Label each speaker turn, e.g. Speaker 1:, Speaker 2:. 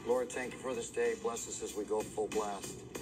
Speaker 1: Lord, thank you for this day. Bless us as we go full blast.